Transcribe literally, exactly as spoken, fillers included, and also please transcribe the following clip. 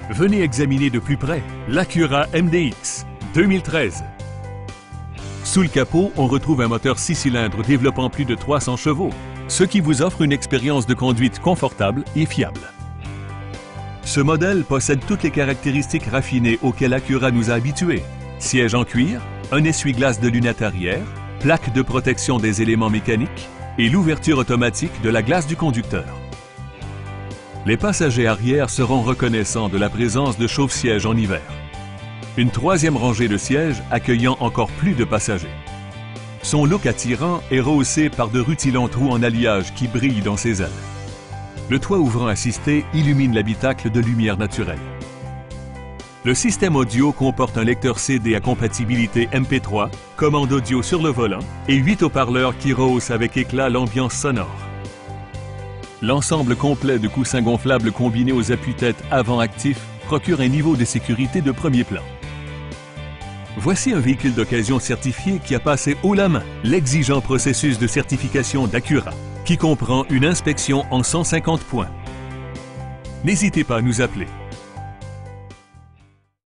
Venez examiner de plus près l'Acura M D X deux mille treize. Sous le capot, on retrouve un moteur six cylindres développant plus de trois cents chevaux, ce qui vous offre une expérience de conduite confortable et fiable. Ce modèle possède toutes les caractéristiques raffinées auxquelles Acura nous a habitués. Siège en cuir, un essuie-glace de lunettes arrière, plaque de protection des éléments mécaniques et l'ouverture automatique de la glace du conducteur. Les passagers arrière seront reconnaissants de la présence de chauffe-sièges en hiver. Une troisième rangée de sièges accueillant encore plus de passagers. Son look attirant est rehaussé par de rutilants trous en alliage qui brillent dans ses ailes. Le toit ouvrant assisté illumine l'habitacle de lumière naturelle. Le système audio comporte un lecteur C D à compatibilité M P trois, commande audio sur le volant et huit haut-parleurs qui rehaussent avec éclat l'ambiance sonore. L'ensemble complet de coussins gonflables combinés aux appuis-têtes avant actifs procure un niveau de sécurité de premier plan. Voici un véhicule d'occasion certifié qui a passé haut la main l'exigeant processus de certification d'Acura, qui comprend une inspection en cent cinquante points. N'hésitez pas à nous appeler.